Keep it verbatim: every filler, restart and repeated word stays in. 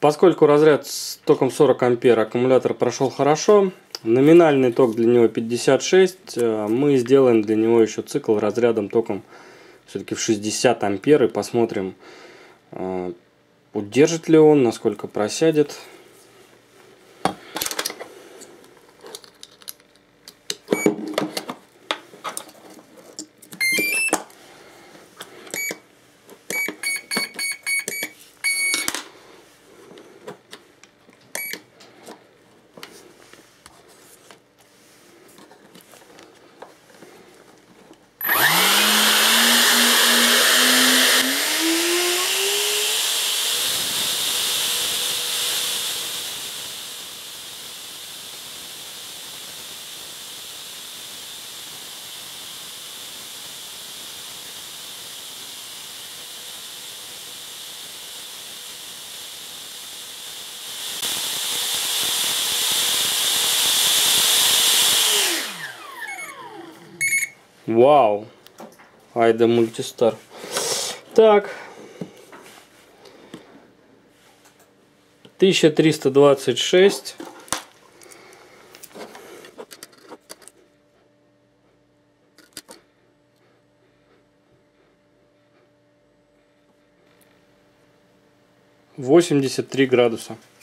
Поскольку разряд с током сорок ампер аккумулятор прошел хорошо, номинальный ток для него пятьдесят шесть, мы сделаем для него еще цикл разрядом током все-таки в шестьдесят ампер и посмотрим, удержит ли он, насколько просядет. Вау! Айда Мультистар. Так. тысяча триста двадцать шесть. восемьдесят три градуса.